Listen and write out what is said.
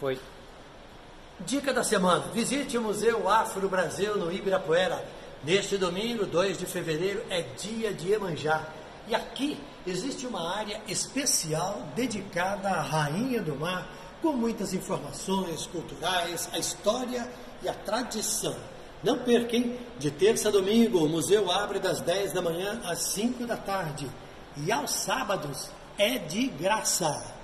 Foi. Dica da semana: visite o Museu Afro Brasil no Ibirapuera. Neste domingo, 2 de fevereiro, é dia de Iemanjá. E aqui existe uma área especial dedicada à Rainha do Mar, com muitas informações culturais, a história e a tradição. Não percam, de terça a domingo, o museu abre das 10 da manhã às 5 da tarde. E aos sábados é de graça.